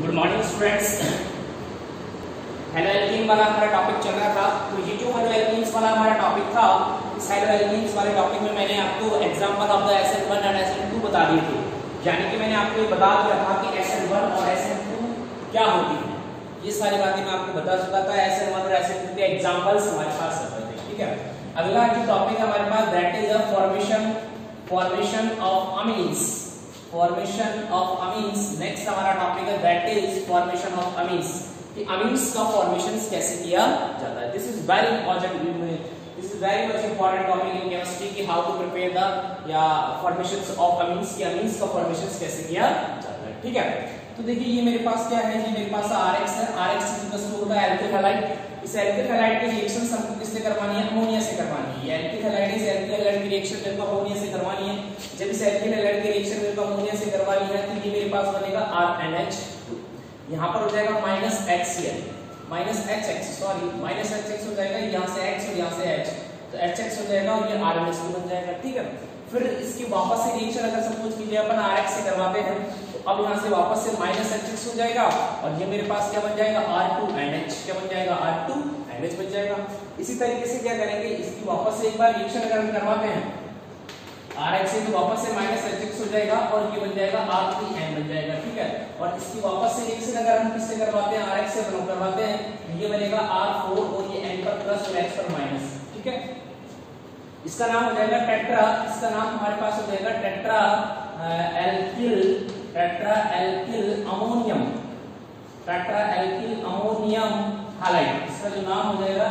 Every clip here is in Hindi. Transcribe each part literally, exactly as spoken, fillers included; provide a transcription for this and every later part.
Good morning students. Hello alkene वाला हमारा टॉपिक चल रहा था, तो ये जो हेलो एल्कीन्स वाला हमारा टॉपिक था, इस हेलो एल्कीन्स वाले टॉपिक में मैंने आपको example of the S N one and S N two बता दिए थे। यानी कि मैंने आपको ये बता दिया था कि एस एन वन और एस एन टू क्या होती है, ये सारी बातें मैं आपको बता चुका था। एस एन वन और एस एन टू के एग्जांपल्स हमारे पास सब थे, ठीक है। अगला जो टॉपिक है हमारे पास, that is a formation formation of amines formation of amines. Next हमारा टॉपिक है that is formation of amines, कि अमीन्स का फॉर्मेशन कैसे किया जाता है। This is very important, this is very much important topic in chemistry कि हाउ टू प्रिपेयर द या फॉर्मेशंस ऑफ अमीन्स, की अमीन्स का फॉर्मेशन कैसे किया जाता है, ठीक है। तो देखिए ये मेरे पास क्या है, ये मेरे पास आरएक्स है। आरएक्स इक्वल्स टू होता है एल्किल हैलाइड। इस एल्किल हैलाइड की रिएक्शन हमको किससे करवानी है, अमोनिया से करवानी है। एल्किल हैलाइड से एल्किल हैलाइड की रिएक्शन मेरे को अमोनिया से करवानी है। जब इस एल्किल हैलाइड की रिएक्शन मेरे को अमोनिया से करवानी है तो ये मेरे पास बनेगा आर एन एच टू। यहाँ पर हो जाएगा minus H C L, minus H X sorry minus H X हो जाएगा, यहाँ से एक्स और यहाँ से एच, तो एच एक्स हो जाएगा और ये आर एन एच टू बन जाएगा, ठीक है। फिर इसकी वापस से रिएक्शन अगर सपोज कीजिए अपन आर एक्स से करवाते हैं, तो अब यहाँ से वापस से माइनस एच एक्स हो जाएगा और ये मेरे पास क्या बन जाएगा, आर टू एन एच, क्या बन जाएगा, आर टू एन एच बन जाएगा। इसी तरीके से क्या करेंगे, इसकी वापस से एक बार रिएक्शन अगर हम करवाते हैं आर एक्स से, तो वापस से माइनस एच एक्स हो जाएगा और ये बन जाएगा आर थ्री एन बन जाएगा, ठीक है। और इसकी वापस से रिएक्शन अगर हम किससे करवाते हैं, आर एक्स से करवाते हैं, ये बनेगा आर फोर और ये एन पर प्लस और एक्स पर माइनस, ठीक है। इसका नाम हो जाएगा टेट्रा, इसका नाम हमारे पास हो जाएगा tetra alkyl tetra alkyl ammonium tetra alkyl ammonium halide. इसका जो नाम हो जाएगा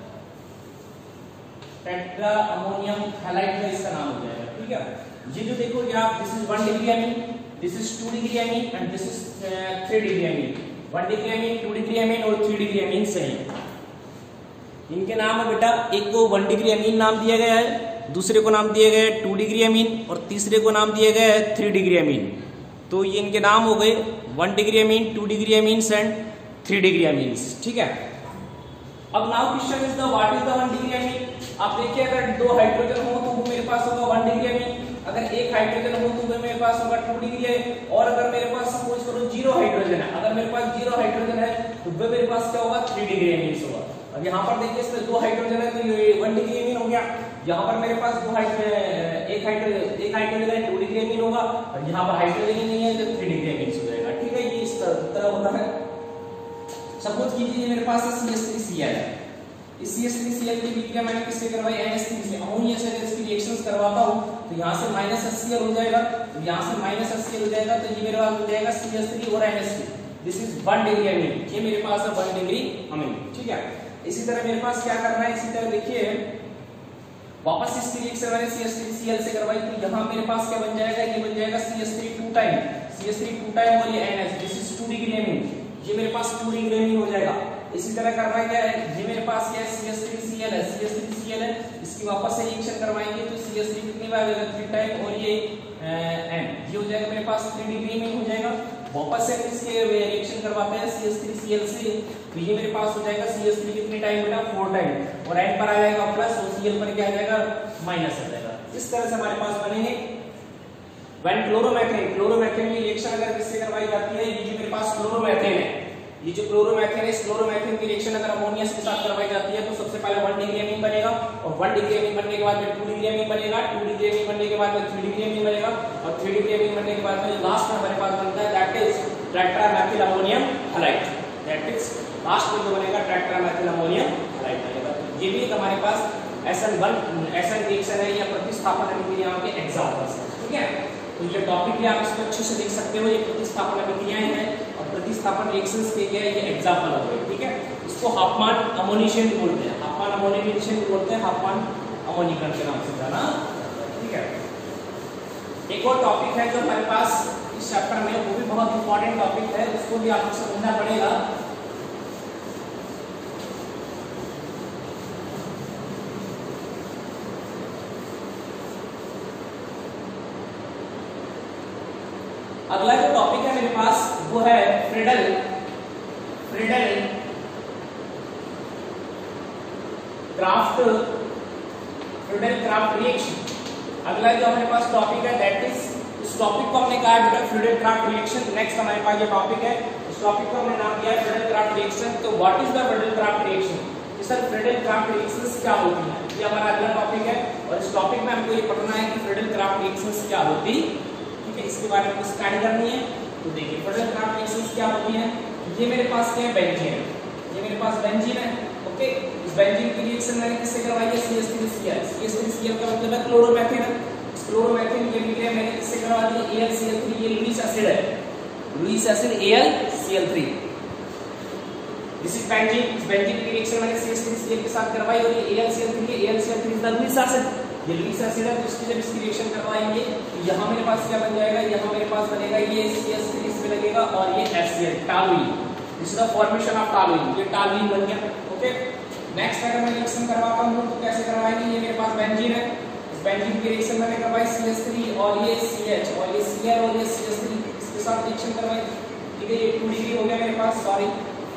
टेट्रा अमोनियम हैलाइड का इसका नाम हो जाएगा, ठीक है। ये जो देखो ये आप, this is one degree amine, this is two degree amine and this is three degree amine. One degree amine, two degree amine और थ्री डिग्री अमीन से है। इनके नाम है बेटा, एक को वन डिग्री अमीन नाम दिया गया है, दूसरे को नाम दिया गया है टू डिग्री अमीन और तीसरे को नाम दिया गया है थ्री डिग्री अमीन। तो ये इनके नाम हो गए one degree amine, two degree amines and three degree amines, ठीक है। अब now question is the what is the one degree amine. आप देखिए अगर दो हाइड्रोजन हो तो वो मेरे पास होगा वन डिग्री अमीन, अगर एक हाइड्रोजन हो तो वो मेरे पास होगा टू डिग्री है, और अगर मेरे पास सपोज करो जीरो हाइड्रोजन है, अगर मेरे पास जीरो हाइड्रोजन है तो वो मेरे पास क्या होगा, थ्री डिग्री अमीन्स होगा। अब यहाँ पर देखिए इसमें दो हाइड्रोजन है तो ये वन डिग्री अमीन हो गया। यहाँ पर मेरे पास दो हाइड्रोजन एक हाइड्रोजन एक हाइड्रोजन है, टू डिग्री अमीन होगा, और यहाँ पर हाइड्रोजन ही नहीं है तो थ्री डिग्री अमीन्स हो जाएगा, ठीक है। ये इस तरह होता है। सपोज कीजिए मेरे पास C S three C L है, इस C S three C L की विक्रिया मैंने किससे करवाई, एन एच थ्री से। अमोनिया से अगर इसकी रिएक्शंस करवाता हूं तो यहां से माइनस एच सी एल हो जाएगा, तो यहां से माइनस एच सी एल हो जाएगा, तो ये मेरे पास हो जाएगा सी एस थ्री और N H three. This is one degree amine, ये मेरे पास है वन डिग्री अमीन, ठीक है। इसी तरह मेरे पास क्या करना है, इसी तरह देखिए वापस इसकी रिएक्शन मैंने C S three C L से करवाई, तो यहां मेरे पास क्या बन जाएगा, ये बन जाएगा C S three two time C S three two time और ये N H, this is two degree amine, ये मेरे पास टू डिग्री अमीन हो जाएगा। इसी तरह करना क्या है, ये मेरे पास क्या है, C S three C L है, C S three C L है, इसकी वापस से रिएक्शन करवाएंगे तो सी एस थ्री कितनी बार आएगा, थ्री टाइम और ये एन, ये हो जाएगा मेरे पास थ्री डिग्री में हो जाएगा। वापस से इसके रिएक्शन करवाते हैं C S three C L से, तो ये मेरे पास हो जाएगा सी एस थ्री कितनी टाइम बेटा, फोर टाइम, और एन पर आ जाएगा प्लस और सी एल पर क्या आ जाएगा, माइनस आ जाएगा। इस तरह से हमारे पास बनेंगे। व्हेन क्लोरोमेथेन क्लोरोमेथेन की रिएक्शन अगर किससे करवाई जाती है, ये जो मेरे पास क्लोरोमेथेन है, ये जो क्लोरोमेथेन है, इस क्लोरोमेथेन की रिएक्शन अगर अमोनिया के साथ करवाई जाती है तो सबसे पहले वन डिग्री अमीन बनेगा, और वन डिग्री अमीन बनने के बाद में टू डिग्री अमीन बनेगा, टू डिग्री अमीन बनने के बाद में थ्री डिग्री अमीन बनेगा, और थ्री डिग्री अमीन बनने के बाद में लास्ट में हमारे पास बनता है that is tetramethyl ammonium halide. That is last में जो बनेगा टेट्रामेथिल अमोनियम हैलाइड बनेगा। ये भी हमारे पास S N one S N reaction है या प्रतिस्थापन अभिक्रियाओं के एग्जांपल्स हैं, ठीक है। तो ये टॉपिक भी आप इसको अच्छे से देख सकते हो, ये प्रतिस्थापन अभिक्रियाएं हैं और प्रतिस्थापन रिएक्शंस के क्या है, ये एग्जांपल हो गए, ठीक है। इसको हाफमान अमोनिशन बोलते हैं, हाफमान अमोनिशन बोलते हैं, हाफमान अमोनीकरण के नाम से जाना, ठीक है। एक और टॉपिक है जो हमारे पास इस चैप्टर में, वो भी बहुत इंपॉर्टेंट टॉपिक है, उसको भी आपको समझना पड़ेगा। अगला जो टॉपिक है मेरे पास वो है Friedel Friedel Crafts Friedel Crafts reaction. अगला जो हमारे पास टॉपिक है दैट इज, इस टॉपिक को हमने कहा बेटा फ्रीडल क्राफ्ट रिएक्शन। नेक्स्ट हमारे पास ये टॉपिक है, इस टॉपिक को हमने नाम दिया है फ्रीडल-क्राफ्ट रिएक्शन। तो what is the Friedel Crafts reaction? Sir Friedel Crafts reactions क्या होती हैं, ये हमारा अगला टॉपिक है और इस टॉपिक में हमको ये पढ़ना है कि फ्रीडल-क्राफ्ट रिएक्शंस क्या होती, ठीक है, इसके बारे में कुछ स्टडी करनी है। तो देखिए फ्रीडल-क्राफ्ट रिएक्शंस क्या होती हैं। ये मेरे पास क्या है, बेंजीन है, ये मेरे पास बेंजीन है, ओके। इस बेंजीन की रिएक्शन मैंने किससे करवाई है, C H three C L. C H three C L का मतलब है क्लोरोमेथेन। इस क्लोरोमेथेन की अभिक्रिया मैंने किससे करवा दी, A L C L three. ये लुईस एसिड है, Lewis acid A L C L three. This is benzene. इस बेंजीन की रिएक्शन मैंने C H three C L के साथ करवाई और ये A L C L three है। A L C L three is the Lewis acid, ये लुईस एसिड है। तो इसकी जब इसकी रिएक्शन करवाएंगे तो यहाँ मेरे पास क्या बन जाएगा, यहाँ मेरे पास बनेगा ये सी एच थ्री इसमें लगेगा और ये H C L, toluene. This is the formation of toluene, ये टॉलुइन बन गया, ओके। नेक्स्ट अगर मैं रिएक्शन करवाता हूँ तो कैसे करवाएंगे, ये मेरे पास बेंजीन है, इस बेंजीन की रिएक्शन मैंने करवाई सी एच थ्री और ये सी एच और ये सी एल और ये सी एच थ्री, इसके साथ रिएक्शन करवाई, ठीक है। ये टू डिग्री हो गया मेरे पास, सॉरी,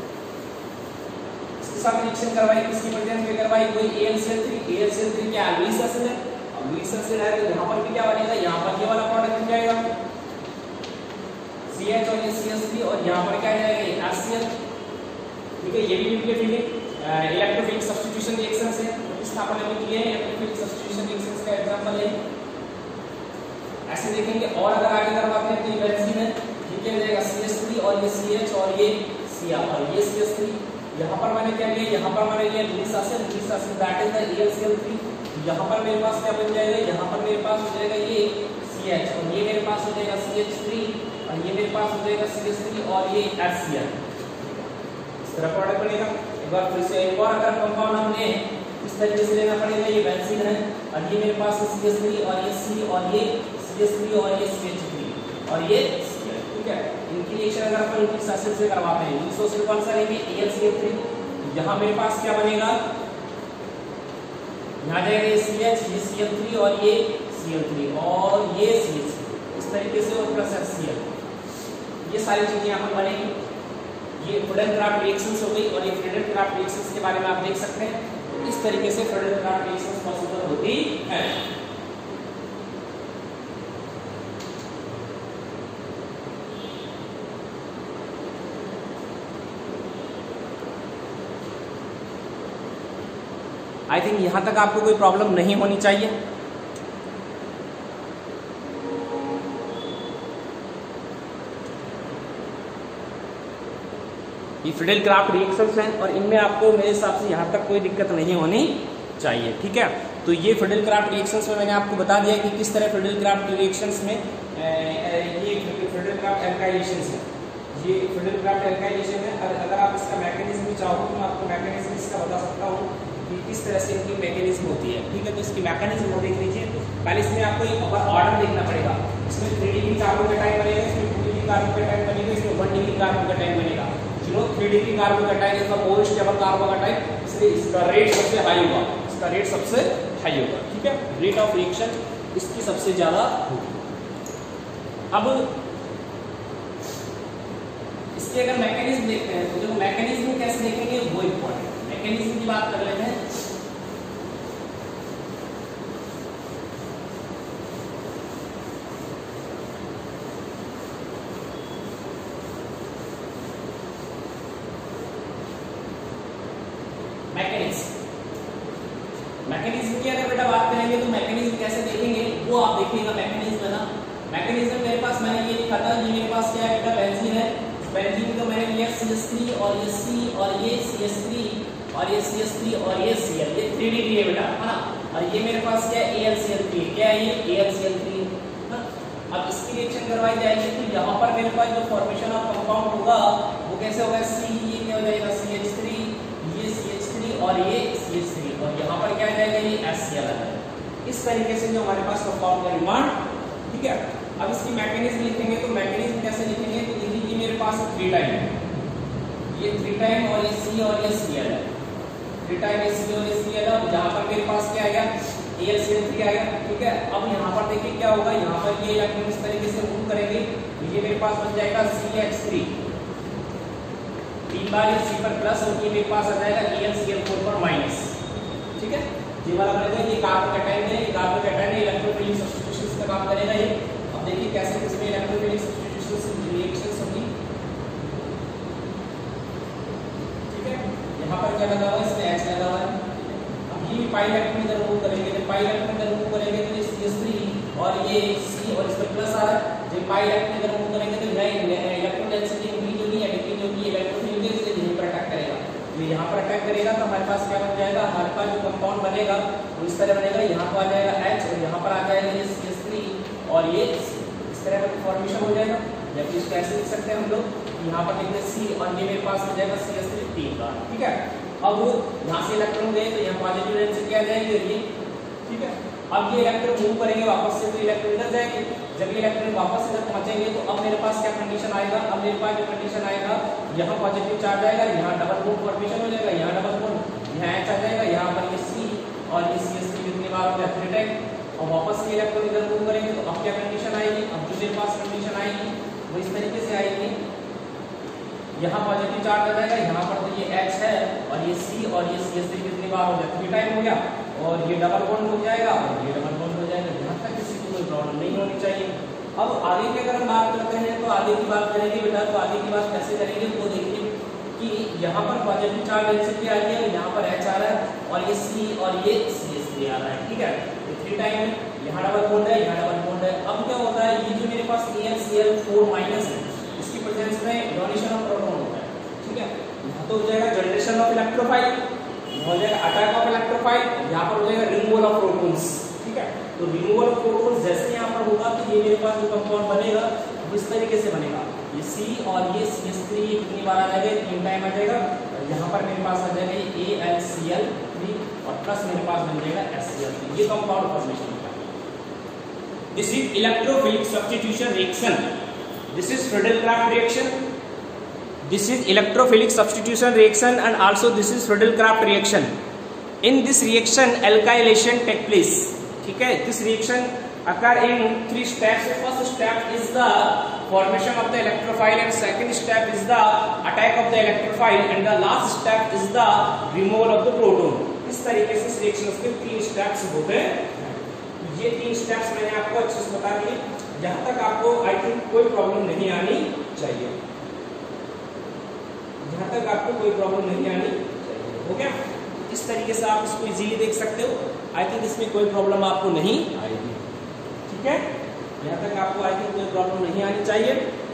साथ रिएक्शन करवाई, किसकी प्रेजेंस में करवाई, कोई A L C L three. A L C L three क्या है, लुईस एसिड है, और लुईस एसिड है तो यहाँ पर भी क्या बनेगा, यहाँ पर ये वाला प्रोडक्ट बन जाएगा सी एच और ये सी एच थ्री और यहाँ पर क्या आ जाएगा, ये एच सी एल, ठीक है। ये भी न्यूक्लियोफिलिक इलेक्ट्रोफिलिक सब्स्टिट्यूशन रिएक्शंस है, इसका अपन अभी किए हैं, इलेक्ट्रोफिलिक सब्स्टिट्यूशन रिएक्शंस का एग्जांपल है। ऐसे देखेंगे और अगर आगे करवाते हैं तो ये बेंजीन है, ये क्या हो जाएगा, सी एच थ्री और ये सी एच और ये सी एल और ये सी एच थ्री। यहाँ पर मैंने क्या लिया, यहाँ पर मैंने लिया Lewis acid, Lewis acid that is the A L C L three. यहाँ पर मेरे पास क्या बन जाएगा, यहाँ पर मेरे पास हो जाएगा ये सी एच और ये मेरे पास हो जाएगा सी एच थ्री और ये मेरे पास हो जाएगा सी एच थ्री और ये एच सी एल। इस तरह प्रोडक्ट बनेगा। एक बार फिर से एक और अगर कंपाउंड हमने इस तरीके से लेना पड़ेगा, ये बेंजीन है और ये मेरे पास सी एच थ्री और ये सी और ये सी एच थ्री और ये सी एच थ्री और ये सी एल, ठीक है। इनकी रिएक्शन अगर अपन लुईस एसिड से करवाते हैं, लुईस एसिड कौन सा लेंगे, A L C L three. यहाँ मेरे पास क्या बनेगा, यहाँ जाएगा ये सी एच, ये सी एल थ्री और ये सी एल थ्री और ये सी एच थ्री, इस तरीके से और प्लस एच सी एल, ये सारी चीजें यहाँ पर बनेगी। ये फ्रीडल-क्राफ्ट रिएक्शंस हो गई और ये फ्रीडल-क्राफ्ट रिएक्शंस के बारे में आप देख सकते हैं। तो इस तरीके से फ्रीडल-क्राफ्ट रिएक्शंस पॉसिबल होती है। आई थिंक यहां तक आपको कोई प्रॉब्लम नहीं होनी चाहिए। ये फ्रीडल-क्राफ्ट रिएक्शंस हैं और इनमें आपको मेरे हिसाब से यहां तक कोई दिक्कत नहीं होनी चाहिए, ठीक है। तो ये फ्रीडल-क्राफ्ट रिएक्शंस में मैंने आपको बता दिया कि किस तरह फ्रीडल-क्राफ्ट रिएक्शंस में ये फ्रीडल-क्राफ्ट एल्काइलेशंस है, ये फ्रीडल-क्राफ्ट एल्काइलेशन है। अगर आप इसका मैकेनिज्म भी चाहो तो मैं आपको मैकेनिज्म इसका बता सकता हूँ कि किस तरह से इनकी मैकेनिज्म होती है, ठीक है। तो इसकी मैकेनिज्म को देख लीजिए। पहले इसमें आपको एक ऑर्डर देखना पड़ेगा। इसमें थ्री डिग्री कार्बन का टाइम बनेगा, इसमें टू डिग्री कार्बन का टाइम बनेगा, इसमें वन डिग्री कार्बन का टाइम बनेगा। जो थ्री डिग्री कार्बन का टाइम इसका मोस्ट स्टेबल कार्बन का टाइम, इसलिए इसका रेट सबसे हाई होगा, इसका रेट सबसे हाई होगा, ठीक है। रेट ऑफ रिएक्शन इसकी सबसे ज्यादा होगी। अब इसके अगर मैकेनिज्म देखते हैं तो जो मैकेनिज्म कैसे देखेंगे वो इम्पोर्टेंट। मैकेनिज्म की बात कर लेते हैं। मैकेनिज्म मैकेनिज्म की अगर बेटा बात करेंगे तो मैकेनिज्म कैसे देखेंगे वो आप देखिएगा। मैकेनिज्म है ना, मैकेनिज्म मेरे पास मैंने ये लिखा था, ये मेरे पास क्या है बेटा, बेंजीन है। बेंजीन को मैंने लिया सी एच थ्री और ये सी और ये सी एच थ्री और ये सी एच थ्री और ये सी एल, ये थ्री डिग्री है बेटा, है ना। और ये मेरे पास क्या है, A L C L three, क्या है ये, A L C L three. अब इसकी रिएक्शन करवाई जाएगी तो यहाँ पर मेरे पास जो फॉर्मेशन ऑफ कंपाउंड होगा वो कैसे होगा, सी, ये क्या हो जाएगा, सी एच थ्री, ये सी एच थ्री और ये सी एच थ्री और यहाँ पर क्या आ जाएगा, ये एच सी एल आ जाएगा। इस तरीके से जो हमारे पास कंपाउंड का निर्माण, ठीक है। अब इसकी मैकेनिज्म लिखेंगे तो मैकेनिज्म कैसे लिखेंगे, तो ये लीजिए मेरे पास थ्री टाइम है, ये थ्री टाइम और ये सी और ये सी एल है, थ्री टाइम ये सी और ये सी एल है। अब यहाँ पर मेरे पास क्या आएगा, A L C L three आएगा, ठीक है। अब यहाँ पर देखिए क्या होगा, यहाँ पर ये इलेक्ट्रॉन इस तरीके से मूव करेंगे, ये मेरे पास बन जाएगा सी एच थ्री, तीन बार ये सी पर प्लस और ये मेरे पास आ जाएगा A L C L four पर माइनस, ठीक है। ये वाला बनेगा, ये कार्बन कैटायन है, ये कार्बन कैटायन है, इलेक्ट्रोफिलिक सब्स्टिट्यूशंस का काम करेगा ये। अब देखिए कैसे इसमें इलेक्ट्रोफिलिक सब्स्टिट्यूशंस रिएक्शंस होगी। लगा हुआ है, इसमें H लगा हुआ है। अब ये पाई इलेक्ट्रॉन इधर मूव करेंगे, जब पाई इलेक्ट्रॉन इधर मूव करेंगे तो ये सी एस थ्री और ये C और इसमें प्लस आ रहा है। जब पाई इलेक्ट्रॉन इधर मूव करेंगे तो यह इलेक्ट्रॉन डेंसिटी इंक्रीज होगी या डिक्रीज होगी, इलेक्ट्रॉन न्यूक्लियस से यहीं पर अटैक करेगा। तो यहाँ पर अटैक करेगा तो हमारे पास क्या बन जाएगा, हमारे पास जो कंपाउंड बनेगा वो इस तरह बनेगा, यहाँ पर आ जाएगा H और यहाँ पर आ जाएगा ये सी एस थ्री और ये C, इस तरह का फॉर्मेशन हो जाएगा। जबकि इसको ऐसे लिख सकते हैं हम लोग, यहाँ पर लिखते हैं C और ये मेरे पास हो जाएगा सी एस थ्री तीन का, ठीक है। अब वो यहाँ से इलेक्ट्रॉन गए तो यहाँ पॉजिटिव डेंसिटी आ जाएगी और ये, ठीक है। अब ये इलेक्ट्रॉन मूव करेंगे वापस से तो इलेक्ट्रॉन इधर जाएंगे, जब ये इलेक्ट्रॉन वापस इधर पहुंचेंगे तो अब मेरे पास क्या कंडीशन आएगा, अब मेरे पास जो कंडीशन आएगा, यहाँ पॉजिटिव चार्ज आएगा, यहाँ डबल बॉन्ड फॉर्मेशन हो जाएगा, यहाँ डबल बॉन्ड, यहाँ H आ जाएगा, यहाँ पर ये C और ये सी एस थ्री कितनी बार हो गया थ्री टाइम। और वापस से इलेक्ट्रॉन इधर मूव करेंगे तो अब क्या कंडीशन आएगी, अब जो मेरे पास कंडीशन आएगी वो इस तरीके से आएगी, यहाँ पॉजिटिव चार्ज आ जाएगा, यहाँ पर तो ये H है और ये C और ये सी एस थ्री कितनी बार हो गया थ्री टाइम हो गया, और ये डबल बॉन्ड हो जाएगा और ये डबल बॉन्ड हो जाएगा। यहाँ तक किसी को कोई प्रॉब्लम नहीं होनी चाहिए। अब आगे की अगर हम बात करते हैं तो आगे की बात करेंगे बेटा, तो आगे की बात कैसे करेंगे वो देखिए कि यहाँ पर पॉजिटिव चार्ज डेंसिटी आ रही है, यहाँ पर H आ रहा है और ये C और ये सी एस थ्री आ रहा है, ठीक है। ये थ्री टाइम है, यहाँ डबल बॉन्ड है, यहाँ डबल बॉन्ड है। अब क्या होता है, ये जो मेरे पास A L C L four minus है, इसकी प्रेजेंस में डोनेशन ऑफ प्रोटॉन होता है, ठीक है। यहाँ तो हो जाएगा जनरेशन ऑफ इलेक्ट्रोफाइल, हो जाएगा अटैक ऑफ इलेक्ट्रोफाइल, यहाँ पर हो जाएगा रिमूवल ऑफ प्रोटॉन्स, ठीक है। तो रिमूवल ऑफ प्रोटॉन्स जैसे यहाँ पर होगा तो ये मेरे पास जो कंपाउंड बनेगा वो इस तरीके से बनेगा, ये C और ये सी एस थ्री कितनी बार आ जाएगा, तीन टाइम आ जाएगा। और यहाँ पर मेरे पास आ जाएगा ये A L C L three और प्लस मेरे पास बन जाएगा एस सी एल थ्री, ये कंपाउंड फॉर्मेशन होगा। This is electrophilic substitution reaction, this is Friedel Crafts reaction, this is electrophilic substitution reaction and also this is Friedel-Crafts reaction. In this reaction alkylation take place, ठीक है। this reaction occur in three steps. First step is the formation of the electrophile and second step is the attack of the electrophile and the last step is the removal of the proton. इस तरीके से इस reaction के तीन steps होते हैं। ये तीन steps मैंने आपको अच्छे से बता दिए, जहां तक आपको आई थिंक कोई प्रॉब्लम नहीं आनी चाहिए, जहां तक आपको कोई प्रॉब्लम नहीं आनी चाहिए, हो गया। इस तरीके से आप इसको इजीली देख सकते हो, आई थिंक इसमें कोई प्रॉब्लम आपको नहीं आएगी, ठीक है। यहाँ तक आपको आई थिंक कोई प्रॉब्लम नहीं आनी चाहिए।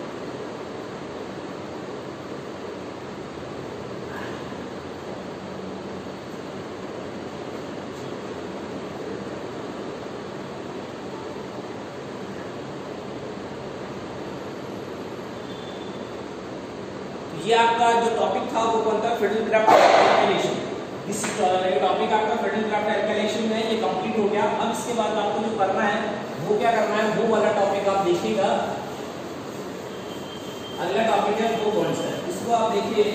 ये आपका जो टॉपिक था वो कौन था, फ्रीडल-क्राफ्ट एल्काइलेशन। दिस टॉपिक आपका फ्रीडल-क्राफ्ट एल्काइलेशन में ये कंप्लीट हो गया। अब इसके बाद आपको जो करना है वो क्या करना है, वो वाला टॉपिक आप देखिएगा। अगला टॉपिक है वो कौन सा है, इसको आप देखिए।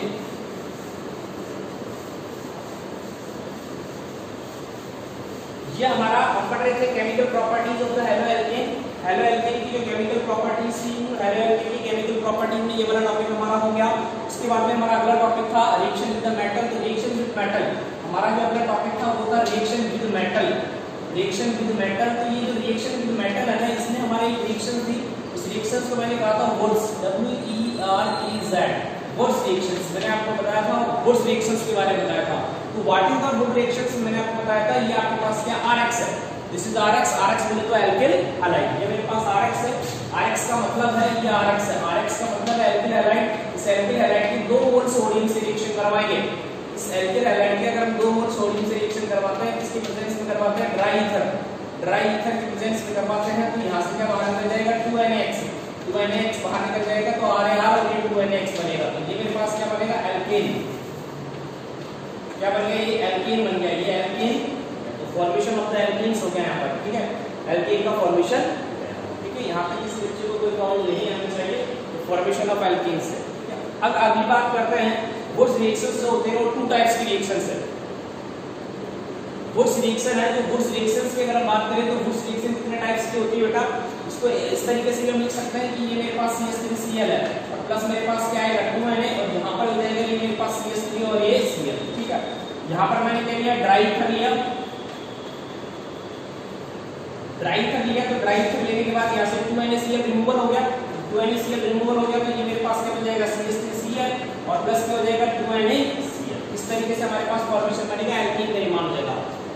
ये हमारा हम पढ़ रहे थे chemical properties of the halo alkane. Halo alkane की जो केमिकल प्रॉपर्टीज थी, हेलो एल्केन की केमिकल प्रॉपर्टीज में ये वाला टॉपिक हमारा हो गया। उसके बाद में हमारा अगला टॉपिक था रिएक्शन विद द मेटल। तो रिएक्शन विद मेटल हमारा जो अगला टॉपिक था वो था reaction with metal. Reaction with metal, तो ये जो रिएक्शन विद मेटल है ना, इसमें हमारी एक रिएक्शन थी, उस रिएक्शन को मैंने कहा था Wurtz, W E R E Z, Wurtz reactions. मैंने आपको बताया था वुड्स रिएक्शंस के बारे में बताया था। तो व्हाट इज द वुड रिएक्शंस, मैंने आपको बताया था ये आपके पास क्या आरएक्स है, दिस इज आरएक्स। आरएक्स बोले तो एल्किल हैलाइड, ये मेरे पास आरएक्स है। आरएक्स का मतलब है ये आरएक्स है, आरएक्स का मतलब है एल्किल हैलाइड। इस एल्किल हैलाइड की दो मोल सोडियम से रिएक्शन करवाएंगे। इस एल्किल हैलाइड के अगर हम दो मोल सोडियम से रिएक्शन करवाते हैं, इसकी प्रेजेंस में करवाते हैं ड्राई ईथर, ड्राई ईथर की प्रेजेंस में करवाते हैं, तो यहां से क्या बाहर निकल जाएगा two N X, two N X बाहर निकल जाएगा, तो आर ए आर और ये टू एन एक्स बनेगा। तो ये मेरे पास क्या बनेगा, एल्केन। क्या बन गया, ये एल्केन बन गया, ये एल्केन। तो फॉर्मेशन ऑफ द एल्केन्स हो गया यहाँ पर, ठीक है, एल्केन का फॉर्मेशन, ठीक है। यहाँ पे किसी बच्चे को कोई प्रॉब्लम नहीं आनी चाहिए, तो फॉर्मेशन ऑफ एल्केन्स है। अब अगली बात करते हैं वुड्स रिएक्शंस जो होते हैं वो टू टाइप्स की रिएक्शंस है। वुड्स रिएक्शन है, जो वुड्स रिएक्शंस की अगर हम बात करें तो वुड्स रिएक्शन कितने टाइप्स की होती है बेटा, इसको इस तरीके से हम लिख सकते हैं कि ये मेरे पास C S three C L है और प्लस मेरे पास क्या है टू एन ए, और यहाँ पर हो जाएगा ये मेरे पास सी एस थ्री और ये सी एल, ठीक है। यहाँ पर मैंने क्या लिया, ड्राई ईथर लिया, ड्राई ईथर लिया, तो ड्राई ईथर लेने के बाद यहाँ से two N A C L removal हो गया, two N A C L removal हो गया, तो ये मेरे पास क्या हो जाएगा C S three C L और प्लस क्या हो जाएगा two N A C L. इस तरीके से हमारे पास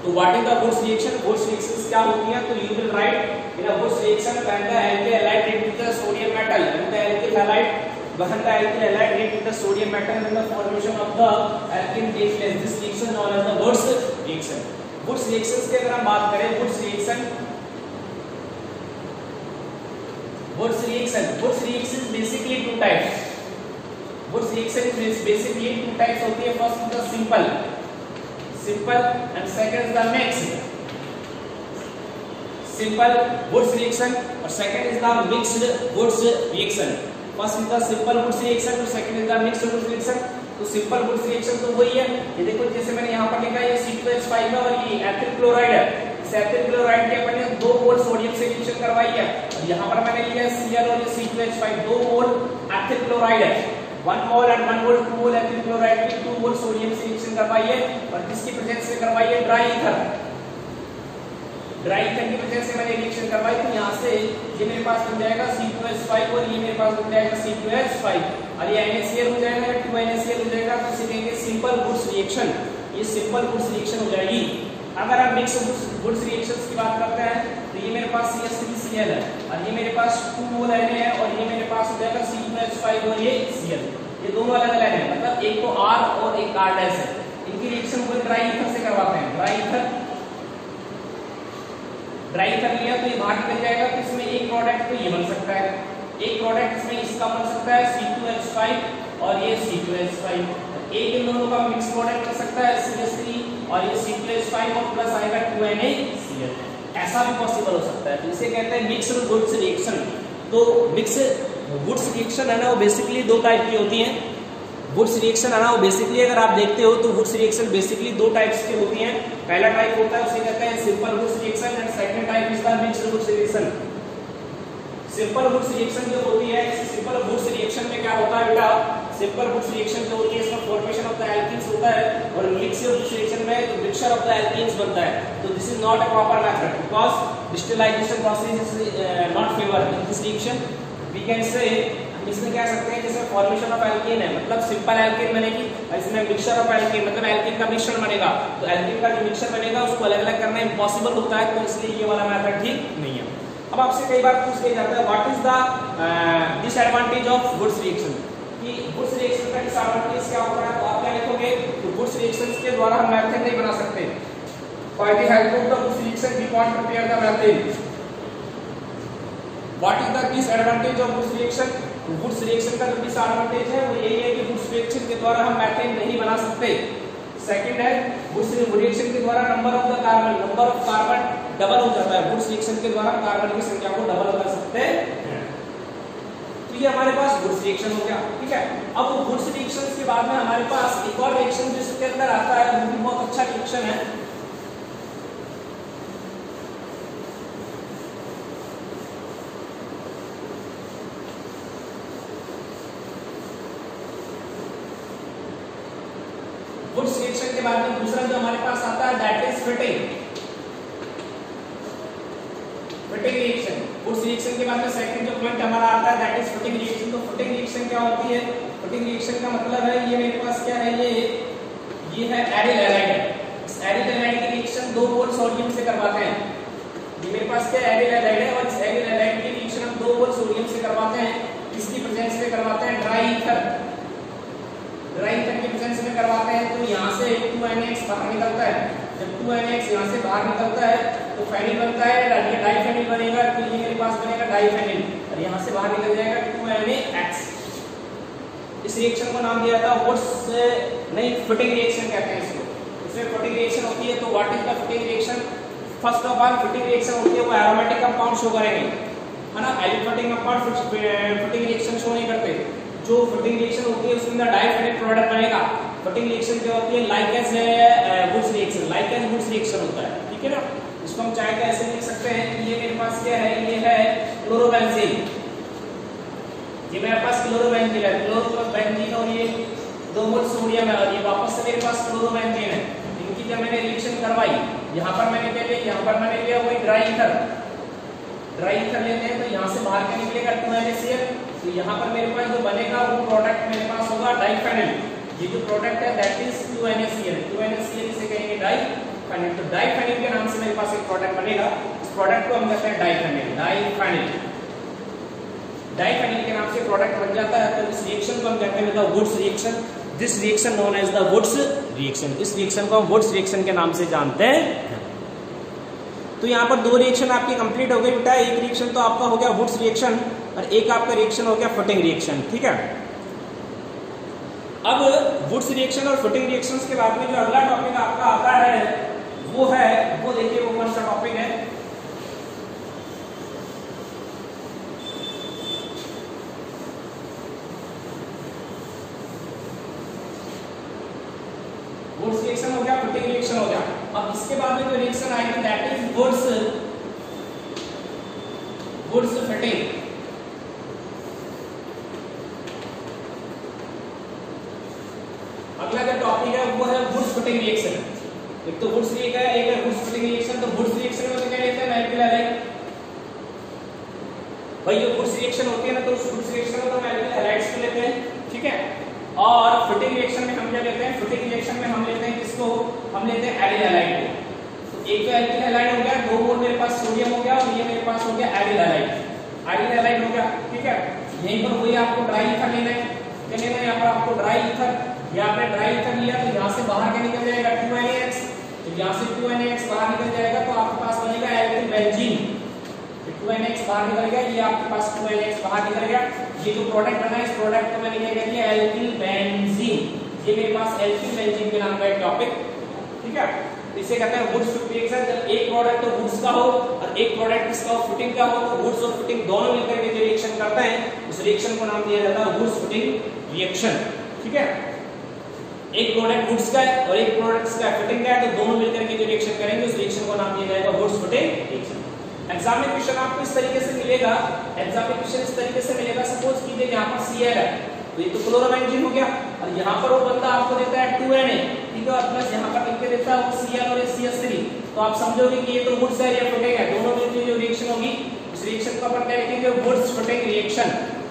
तो what is the Wurtz reaction? Wurtz reactions क्या होती हैं? तो you will write in a Wurtz reaction when the alkyl halide react with the sodium metal, when the alkyl halide when the alkyl halide react with the sodium metal and the formation of the alkene takes place. This reaction known as the Wurtz reaction. Wurtz reactions की अगर हम बात करें, Wurtz reaction Wurtz reaction Wurtz reaction basically two types. Wurtz reaction basically two types होती है. First is the simple simple and second is the mixed. Simple Wurtz reaction और second is the mixed Wurtz reaction. First is the simple Wurtz reaction और second is the mixed Wurtz reaction. तो simple Wurtz reaction तो वही है, ये देखो जैसे मैंने यहाँ पर लिखा है ये सी टू एच फाइव है और ये एथिल क्लोराइड है. इस एथिल क्लोराइड के अपन ने दो मोल सोडियम से रिएक्शन करवाई है और यहाँ पर मैंने लिया है Cl और ये सी टू एच फाइव, दो मोल एथिल क्लोराइड है. One mole and one mole two mole ethyl chloride की टू मोल सोडियम से रिएक्शन करवाई है और किसकी प्रेजेंस में करवाई है? Dry ether. ड्राई ईथर की प्रेजेंस से मैंने रिएक्शन करवाई. तो यहाँ से ये मेरे पास बन जाएगा सी टू एच फाइव और ये मेरे पास बन जाएगा सी टू एच फाइव और ये एन ए सी एल हो जाएगा, two N A C L हो जाएगा. तो इसे कहेंगे सिंपल वुड्स रिएक्शन. ये सिंपल वुड्स रिएक्शन हो जाएगी. अगर आप मिक्स वुड्स रिएक्शंस की बात करते हैं तो ये मेरे पास C H three C L है और ये मेरे पास टू मोल एन ए है और ये मेरे पास हो जाएगा सी टू एच फाइव और ये सी एल. ये दोनों अलग अलग हैं, मतलब एक तो R और एक R डैश है. इनकी रिएक्शन को ड्राई ईथर से करवाते हैं. ड्राई ईथर ड्राई ईथर लिया तो ये बाहर निकल जाएगा. तो इसमें एक प्रोडक्ट तो ये बन सकता है, एक प्रोडक्ट इसमें इसका बन सकता है सी टू एच फाइव और ये सी टू एच फाइव. एक इन दोनों का मिक्स प्रोडक्ट बन सकता है सी एच थ्री और ये सी टू एच फाइव और प्लस आएगा two N A C L. ऐसा भी पॉसिबल हो सकता है. तो इसे कहते हैं मिक्स्ड वुड्स रिएक्शन. तो मिक्स वुड्स रिएक्शन है ना वो बेसिकली दो टाइप की होती हैं. वुड्स रिएक्शन है ना वो बेसिकली अगर आप देखते हो तो वुड्स रिएक्शन बेसिकली दो टाइप्स की होती हैं. पहला टाइप होता है उसे कहते हैं simple Wurtz reaction and second type is the mixed Wurtz reaction. Simple Wurtz reaction जो होती है, सिंपल वुड्स रिएक्शन में क्या होता है बेटा? सिंपल वुड्स रिएक्शन जो होती है इसमें फॉर्मेशन ऑफ द एल्कीन्स होता है और मिक्स्ड वुड्स रिएक्शन में तो मिक्सचर ऑफ द एल्कीन्स बनता है. तो this is not a proper method because distillation process is not favoured in this reaction. We can say इसमें क्या सकते हैं जैसे फॉर्मेशन ऑफ एल्कीन है, मतलब सिंपल एल्कीन बनेगी और इसमें मिक्सचर ऑफ एल्कीन मतलब एल्कीन का मिश्रण बनेगा. तो एल्कीन का जो मिक्सचर बनेगा उसको अलग अलग करना इम्पॉसिबल होता है. तो इसलिए ये वाला मेथड ठीक नहीं है. अब आपसे कई बार पूछ लिया जाता है what is the disadvantage of Wurtz reaction, कि वुड्स रिएक्शन का डिसएडवांटेज क्या होता है. तो आप क्या लिखोगे? तो वुड्स रिएक्शंस के द्वारा हम मेथड नहीं बना सकते. For the help of the Wurtz reaction we can't prepare the method. What is the disadvantage of Wurtz reaction? Wurtz reaction का जो डिसएडवांटेज है वो यही है कि वुड्स रिएक्शन के द्वारा हम मेथेन नहीं बना सकते. सेकंड है वुड्स रिएक्शन के द्वारा number of the carbon number of carbon double हो जाता है. वुड्स रिएक्शन के द्वारा कार्बन की संख्या को डबल कर सकते हैं. तो ये हमारे पास वुड्स रिएक्शन हो गया. ठीक है. अब वुड्स रिएक्शन के बाद में हमारे पास एक और रिएक्शन जिसके अंदर आता है वो भी बहुत अच्छा रिएक्शन है. वुड्स रिएक्शन के बाद में दूसरा जो हमारे पास आता है that is Fittig. Fittig reaction. Wurtz reaction के बाद में सेकंड जो पॉइंट हमारा आता है दैट इज फिटिंग रिएक्शन. तो फिटिंग रिएक्शन क्या होती है? फिटिंग रिएक्शन का मतलब है ये मेरे पास क्या है, ये ये है एरिल हैलाइड. इस एरिल हैलाइड की रिएक्शन दो मोल सोडियम से करवाते हैं. ये मेरे पास क्या एरिल हैलाइड है और इस एरिल हैलाइड की रिएक्शन हम दो मोल सोडियम से करवाते हैं. इसकी प्रेजेंस में करवाते हैं ड्राई ईथर. ड्राई ईथर की प्रेजेंस में करवाते हैं. तो यहाँ से टू एन एक्स बाहर निकलता है. जब टू एन एक्स यहाँ से बाहर निकलता है तो फेनिल बनता है, ये डाइफेनिल बनेगा. तो ये मेरे पास बनेगा डाइफेनिल और यहाँ से बाहर निकल जाएगा टू एन एक्स. इस रिएक्शन को नाम दिया था वुड्स नहीं फिटिंग रिएक्शन कहते हैं इसको. इसमें फिटिंग रिएक्शन होती है. तो what is the Fittig reaction? First of all Fittig reaction होती है वो एरोमेटिक कंपाउंड शो करेंगे, है ना. Aliphatic compound Fittig reaction show नहीं करते. जो फिटिंग रिएक्शन होती है उसके अंदर डाइफेनिल प्रोडक्ट बनेगा. फिटिंग रिएक्शन क्या होती है? Like as Wurtz reaction. Like as Wurtz reaction होता है. ठीक है ना. इसको हम चाहे तो ऐसे लिख सकते हैं कि ये मेरे पास क्या है, ये है क्लोरोबेंजीन. ये मेरे पास क्लोरोबेंजीन है. क्लोरोबेंजीन और ये दो मोल सोडियम है और ये वापस से मेरे पास क्लोरोबेंजीन है. इनकी जब मैंने रिएक्शन करवाई यहाँ पर मैंने क्या लिया, यहाँ पर मैंने लिया वही ड्राई ईथर. ड्राई ईथर लेते हैं तो यहाँ से बाहर क्या निकलेगा two N A C L. तो यहाँ पर मेरे पास जो बनेगा वो प्रोडक्ट मेरे पास होगा डाइफेनिल. ये जो प्रोडक्ट है that is two N A C L. Two N A C L इसे कहेंगे डाइफेनिल. फेनिल। तो डाइफेनिल के नाम से मेरे पास एक प्रोडक्ट बनेगा, इस प्रोडक्ट को हम कहते हैं डाइफेनिल। डाइफेनिल डाइफेनिल के नाम से प्रोडक्ट बन जाता है। तो इस रिएक्शन को हम कहते हैं the Wurtz reaction. This reaction known as the Wurtz reaction. इस रिएक्शन को हम वुड्स रिएक्शन के नाम से जानते हैं। तो यहाँ पर दो रिएक्शन आपकी कंप्लीट हो गई बेटा। एक रिएक्शन तो आपका हो गया वुड्स रिएक्शन और एक आपका रिएक्शन हो गया फुटिंग रिएक्शन। ठीक है, अब वुड्स रिएक्शन और फुटिंग रिएक्शंस के बाद में जो अगला टॉपिक आपका आता है वो है, वो देखिए वो कौन सा टॉपिक है। वुड्स रिएक्शन हो गया, फुटिंग रिएक्शन हो गया। अब इसके बाद में जो रिएक्शन आएगी that is Wurtz Wurtz Fittig. अगला जो टॉपिक है वो है वुड्स फुटिंग रिएक्शन। एक तो वुड्स रिएक्शन है, एक है वुड्स फुटिंग रिएक्शन। तो वुड्स रिएक्शन में तो क्या लेते हैं एल्किल हैलाइड। भाई ये वुड्स रिएक्शन होती है ना, तो उस वुड्स रिएक्शन में तो हम एल्किल हैलाइड्स को लेते हैं। ठीक है, और फुटिंग रिएक्शन में हम क्या लेते हैं, फुटिंग रिएक्शन में हम लेते हैं किसको, हम लेते हैं एल्किल हैलाइड को। तो एक तो एल्किल हैलाइड हो गया, दो मोल मेरे पास सोडियम हो गया और ये मेरे पास हो गया एल्किल हैलाइड। एल्किल हैलाइड हो गया। ठीक है, यहीं पर वही आपको ड्राई ईथर लेना है। क्या लेना है यहाँ पर आपको ड्राई ईथर। यहाँ पे ड्राई ईथर लिया तो यहाँ से बाहर क्या निकल जाएगा टू एन ए एक्स। तो यहाँ से टू एन ए एक्स बाहर निकल जाएगा तो आपके पास बनेगा alkyl benzene. Two N A X बाहर निकल गया, ये आपके पास टू एन ए एक्स बाहर निकल गया। ये जो प्रोडक्ट बना है इस प्रोडक्ट को मैंने क्या कह दिया एल्किल बेंजीन। ये मेरे पास एल्किल बेंजीन के नाम का एक टॉपिक। ठीक है, इसे कहते हैं वुड्स फुटिंग रिएक्शन। जब एक प्रोडक्ट तो वुड्स का हो और एक प्रोडक्ट किसका हो, फुटिंग का हो, तो वुड्स और फुटिंग दोनों मिलकर के जो रिएक्शन करते हैं उस रिएक्शन को नाम दिया जाता है वुड्स फुटिंग रिएक्शन। ठीक है, एक प्रोडक्ट वुड्स का है और एक प्रोडक्ट का फुटिंग का है, तो दोनों मिलकर के जो रिएक्शन करेंगे उस रिएक्शन को नाम दिया जाएगा वुड्स फुटिंग रिएक्शन। एग्जाम में क्वेश्चन आपको इस तरीके से मिलेगा, एग्जाम में क्वेश्चन इस तरीके से मिलेगा। सपोज कीजिए यहाँ पर सी एल है तो ये तो क्लोरोबेंजीन हो गया और यहाँ पर वो बंदा आपको देता है टू एन ए। ठीक है, और प्लस यहाँ पर लिख के देता है वो सी एल और सी एस थ्री। तो आप समझोगे कि ये तो वुड्स है या फुटिंग है, दोनों मिलकर जो रिएक्शन होगी उस रिएक्शन को अपन क्या लिखेंगे Wurtz Fittig reaction.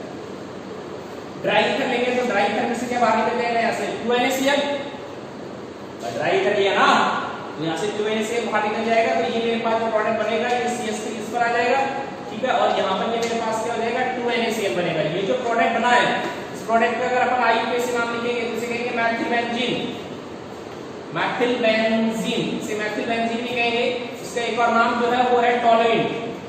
Dry ether लेंगे तो ड्राई ईथर में से क्या बाहर निकल जाएगा यहाँ से two N A C L. Dry ether लिया ना तो यहाँ से two N A C L बाहर निकल जाएगा। तो ये मेरे पास जो प्रोडक्ट बनेगा ये सी एस थ्री इस पर आ जाएगा। ठीक है, और यहाँ पर ये मेरे पास क्या हो जाएगा two N A C L बनेगा। ये जो प्रोडक्ट बना है इस प्रोडक्ट का अगर अपन आई यू से नाम लिखेंगे तो इसे कहेंगे मैथिल बेंजीन। मैथिल बेंजीन, इसे मैथिल बेंजीन भी कहेंगे। इसका एक और नाम जो है वो है टॉलुइन।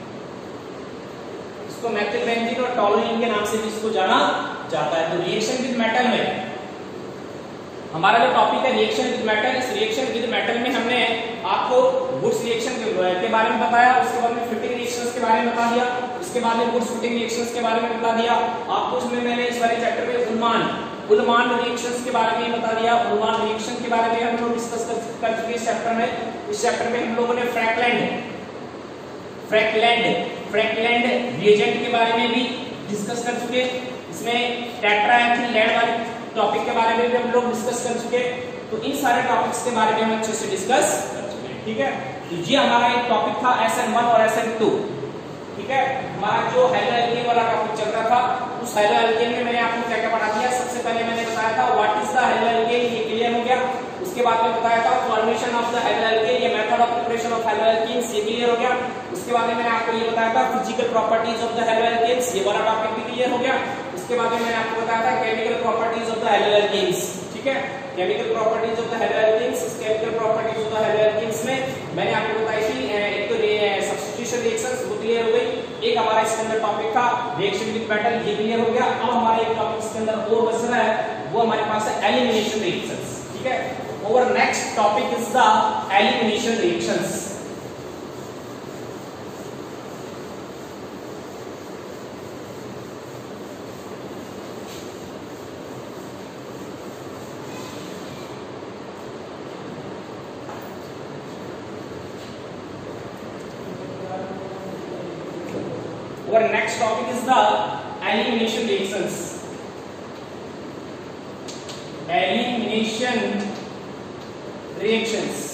इसको मैथिल बेंजीन और टॉलुइन के नाम से भी इसको जाना जाता है। तो रिएक्शन विद मेटल में हमारा जो टॉपिक है रिएक्शन विद मेटल, इस रिएक्शन विद मेटल में हमने आपको वुड्स रिएक्शन के बारे में बताया, उसके बाद में फुटिंग रिएक्शंस के बारे में बता दिया, उसके बाद में वुड्स फुटिंग रिएक्शंस के बारे में बता दिया आपको। उसमें मैंने इस वाले चैप्टर में उल्मान उल्मान रिएक्शंस के बारे में बता दिया। उल्मान रिएक्शन के बारे में हम लोग डिस्कस कर चुके इस चैप्टर में। इस चैप्टर में हम लोगों ने फ्रैकलैंड फ्रैकलैंड फ्रैकलैंड रिएजेंट के बारे में भी डिस्कस कर चुके। इसमें टेट्राएथिल लेड वाले टॉपिक के बारे में भी हम लोग डिस्कस कर चुके। तो इन सारे टॉपिक्स के बारे में हम अच्छे से डिस्कस कर चुके हैं। ठीक है, तो ये हमारा एक टॉपिक था एस एन वन और एस एन टू। ठीक है, हमारा जो हेलो एल्केन वाला टॉपिक चल रहा था उस हेलो एल्केन में मैंने आपको क्या क्या पढ़ा दिया। सबसे पहले मैंने बताया था what is the halo alkane, ये क्लियर हो गया। उसके बाद में बताया था formation of the halo alkane, ये method of preparation of halo alkanes, ये क्लियर हो गया। उसके बाद में मैंने आपको ये बताया था physical properties of the halo alkanes, ये वाला टॉपिक भी क्लियर हो गया। उसके बाद में मैंने आपको बताया था chemical properties of the halo alkanes. ठीक है, chemical properties of the halo alkanes. इस chemical properties of the halo alkanes में मैंने आपको बताई थी एक तो सब्स्टिट्यूशन रिएक्शंस, वो क्लियर हो गई। एक हमारा इसके अंदर टॉपिक था रिएक्शन विद मेटल, ये क्लियर हो गया। अब हमारा एक टॉपिक इसके अंदर और बच रहा है, वो हमारे पास है एलिमिनेशन रिएक्शंस। ठीक है, our next topic is the elimination reactions. Our next topic is the elimination reactions. Elimination reactions.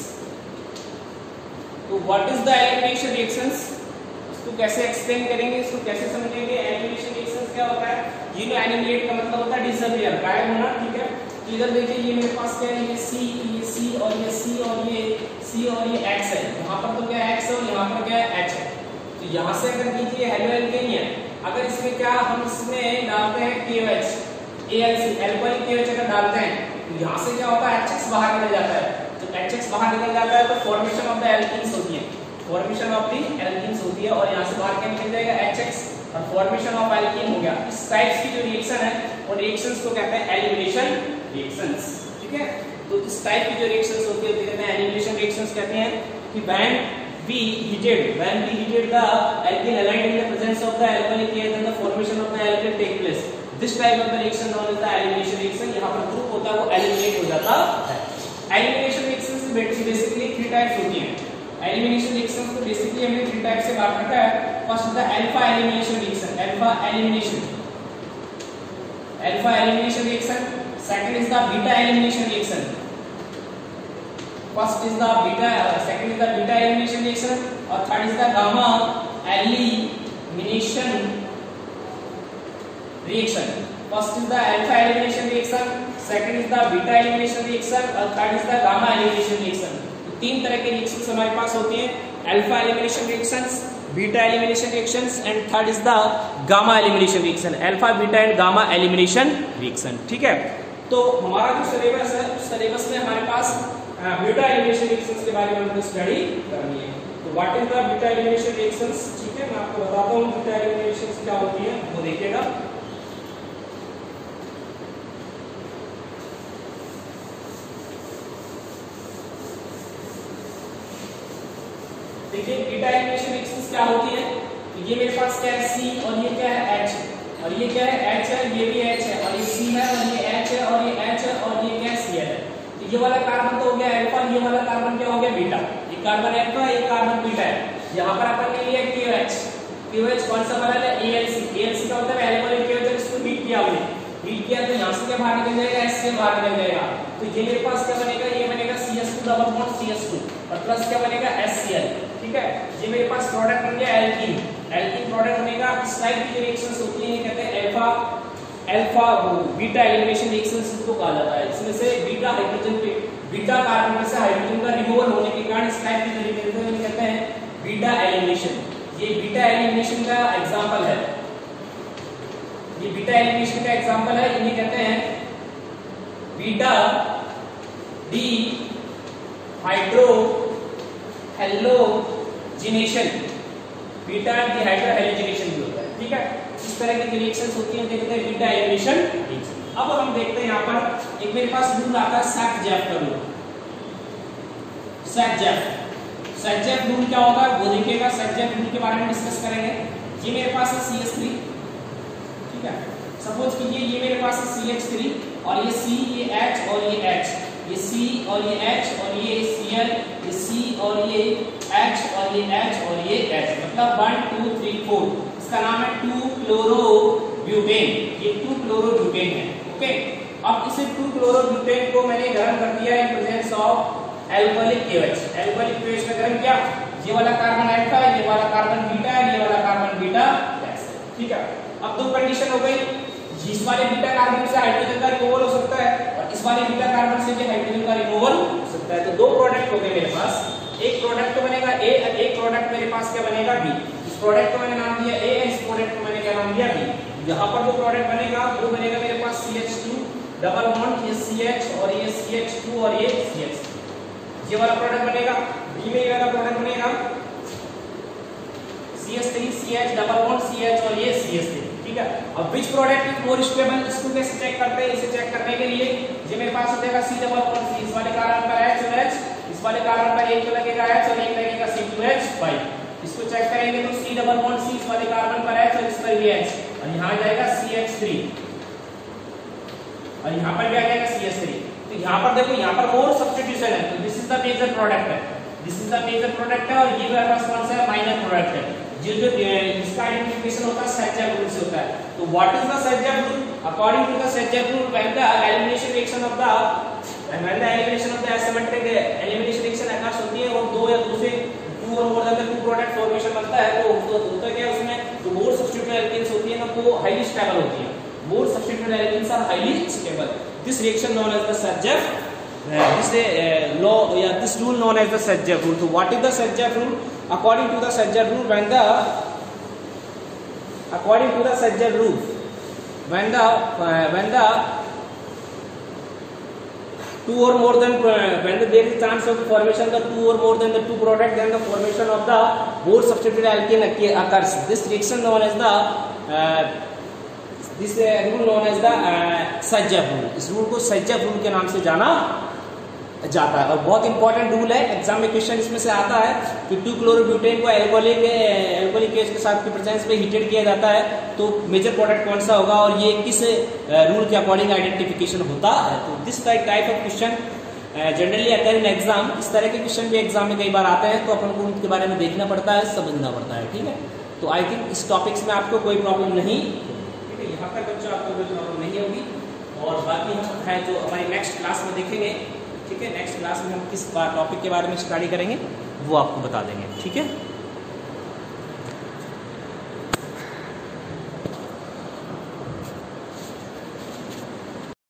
तो what is the elimination reactions? इसको कैसे एक्सप्लेन करेंगे, इसको कैसे समझेंगे? एलिमिनेशन रिएक्शंस क्या होता है? ये जो एलिमिनेट का मतलब होता है डिसअपियर, गायब होना। ठीक है, इधर देखिए ये मेरे पास क्या है, ये C, ये C और ये C और ये C और ये X है, यहाँ पर तो क्या X है और यहाँ पर क्या है H है। तो यहाँ से अगर कीजिए हेलो एल्केन है, अगर इसमें क्या हम इसमें डालते हैं K O H, A L C, alcoholic K O H अगर डालते हैं तो यहाँ से क्या होता है H X बाहर निकल जाता है। तो H X बाहर निकल जाता है तो फॉर्मेशन ऑफ द एल्कीन्स होती है, फॉर्मेशन ऑफ द एल्कीन्स होती है, और यहाँ से बाहर क्या निकल जाएगा H X और फॉर्मेशन ऑफ एल्कीन हो गया। इस टाइप्स की जो रिएक्शन है और रिएक्शंस को कहते हैं एलिमिनेशन रिएक्शंस, ठीक है। तो इस टाइप की जो रिएक्शंस होती है कहते हैं एलिमिनेशन रिएक्शंस कहते हैं कि when we heated when we heated the alkene halide in the presence of the alcoholic K then the formation of the alkene take place. This type of the reaction known as the elimination reaction. यहाँ पर ग्रुप होता है वो एलिमिनेट हो जाता है। Elimination reactions basically three types होती हैं। एलिमिनेशन रिएक्शंस को बेसिकली हमने थ्री टाइप से बांट रखा है। First the alpha elimination reaction, alpha elimination alpha elimination reaction. Second is the beta elimination reaction. First is the beta, uh, second is the beta elimination reaction, और third is the gamma elimination reaction. First is the alpha elimination reaction, second is the beta elimination reaction, और third is the gamma elimination reaction. तो तीन तरह के रिएक्शंस हमारे पास होती हैं, alpha elimination reactions, beta elimination reactions, and third is the gamma elimination reaction. Alpha, beta and gamma elimination reaction, ठीक है। तो हमारा जो सिलेबस है उस सिलेबस में हमारे पास बीटा एलिमिनेशन रिएक्शंस के बारे में हमको स्टडी करनी है। तो what is the beta elimination reactions, ठीक है, मैं आपको बताता हूँ बीटा एलिमिनेशंस क्या होती है, वो देखिएगा। देखिए बीटा एलिमिनेशन रिएक्शंस क्या होती है, ये मेरे पास क्या है C और ये क्या है H, और ये क्या है H है, ये भी H है, और ये C है, और ये H है, और ये H है, और ये क्या है Cl है। ये वाला कार्बन तो हो गया अल्फा, ये वाला कार्बन क्या हो गया बीटा। ये कार्बन अल्फा, ये कार्बन बीटा है। यहाँ पर अपन ने लिया K O H, K O H कौन सा वाला है A L C, A L C का मतलब एल्कोहलिक K O H, इसको हीट किया हमने, हीट किया तो यहाँ से क्या बाहर निकल जाएगा H से बाहर निकल जाएगा। तो ये मेरे पास क्या बनेगा, ये बनेगा C H two double bond C H two और प्लस क्या बनेगा H C L, ठीक है। ये मेरे पास प्रोडक्ट बन गया एल्कीन, एल्कीन प्रोडक्ट बनेगा। इस टाइप की रिएक्शंस होती हैं, ये कहते हैं alpha alpha beta elimination reactions इसको कहा जाता है। इसमें से बीटा हाइड्रोजन पे बीटा कार्बन में से हाइड्रोजन का रिमूवल होने के कारण इस टाइप की रिएक्शन को कहते हैं बीटा एलिमिनेशन। ये बीटा एलिमिनेशन का एग्जांपल है, ये बीटा एलिमिनेशन का एग्जांपल है। इन्हें कहते हैं beta dehydrohalogenation, beta dehydrohalogenation भी होता है, ठीक है। इस तरह की रिएक्शंस होती हैं, देखते हैं बीटा एलिमिनेशन रिएक्शन। अब हम देखते हैं यहाँ पर एक मेरे पास रूल आता है सैक-जैफ का रूल। सैक-जैफ सैक-जैफ रूल क्या होता है वो देखिएगा, सैक-जैफ रूल के बारे में डिस्कस करेंगे। ये मेरे पास है C H थ्री, ठीक है। सपोज कीजिए ये मेरे पास है C H थ्री और ये C, ये H और ये H, ये C और ये H और ये Cl, ये C और ये H और ये H और ये H, मतलब वन टू थ्री फोर। इसका नाम है टू क्लोरोब्यूटेन, ये टू क्लोरोब्यूटेन है, ओके। अब इसे टू क्लोरोब्यूटेन को मैंने गर्म कर दिया in presence of alcoholic K O H। Alcoholic K O H में गर्म किया, ये वाला कार्बन अल्फा, ये वाला कार्बन बीटा है, ये वाला कार्बन बीटा गैस है, ठीक है। अब दो कंडीशन हो गई, इस वाले बीटा कार्बन से हाइड्रोजन का रिमूवल हो सकता है और इस वाले बीटा कार्बन से भी हाइड्रोजन का रिमूवल हो सकता है। तो दो प्रोडक्ट हो गए मेरे पास, एक प्रोडक्ट तो बनेगा A, एक प्रोडक्ट मेरे पास क्या बनेगा B। इस प्रोडक्ट को मैंने नाम दिया A, इस प्रोडक्ट को मैंने क्या नाम दिया B। यहाँ पर जो प्रोडक्ट बनेगा वो बनेगा मेरे पास C H two double bond, ये C H और ये C H टू और ये C H, ये वाला प्रोडक्ट बनेगा। B में ये वाला प्रोडक्ट बनेगा C H three C H double bond C H और ये C H थ्री, ठीक है। अब which product is more stable, इसको कैसे चेक करते हैं, इसे चेक करने के लिए ये मेरे पास हो जाएगा C डबल बॉन्ड C, इस वाले कार्बन पर H और H, इस वाले कार्बन पर एक तो लगेगा H और एक लगेगा C टू H फाइव। इसको चेक करेंगे तो C डबल बॉन्ड C, इस वाले कार्बन पर H और इस पर भी H, और यहाँ आ जाएगा C H थ्री और यहाँ पर भी आ जाएगा C H थ्री। तो यहाँ पर देखो, यहाँ पर मोर सब्स्टिट्यूशन है, तो this is the major product है, this is the major product है, और ये मेरे पास कौन सा है, माइनर प्रोडक्ट है। जो जो इसका आइडेंटिफिकेशन होता है सैक-जैफ रूल से होता है। तो what is the Saytzeff rule, according to the Saytzeff rule when the elimination reaction of the and when the elimination of the asymmetric elimination reaction occurs होती है और दो या दो से टू और more than two product formation बनता है, तो होता क्या है उसमें जो मोर सब्स्टिट्यूटेड एल्केन्स होती है ना वो हाईली स्टेबल होती है, more substituted alkenes are highly stable. This reaction known as the Saytzeff this uh, law, yeah, this rule known as the Sajjad rule. So what is the Sajjad rule? According to the Sajjad rule, when the according to the Sajjad rule, when the uh, when the two or more than uh, when the, there is chance of the formation of two or more than the two product, then the formation of the both substituted alkane occurs. This reaction known as the uh, this uh, rule known as the uh, Sajjad rule. इस रूल को Sajjad rule के नाम से जाना जाता है और बहुत इंपॉर्टेंट रूल है। एग्जाम में क्वेश्चन इसमें से आता है कि टू क्लोरोब्यूटेन को अल्कोहलिक अल्कोहलिक केस के साथ की प्रेजेंस पे हीटेड किया जाता है तो मेजर प्रोडक्ट कौन सा होगा और ये किस रूल के अकॉर्डिंग आइडेंटिफिकेशन होता है। तो this type of question generally occur in exam, इस तरह के क्वेश्चन भी एग्जाम में कई बार आते हैं तो अपन को उनके बारे में देखना पड़ता है, समझना पड़ता है। ठीक है, तो आई थिंक इस टॉपिक्स में आपको कोई प्रॉब्लम नहीं, ठीक है, यहाँ तक बच्चों आपको कोई प्रॉब्लम नहीं होगी और बाकी हम है जो हमारी नेक्स्ट क्लास में देखेंगे। ठीक है, नेक्स्ट क्लास में हम किस टॉपिक के बारे में स्टडी करेंगे वो आपको बता देंगे। ठीक है।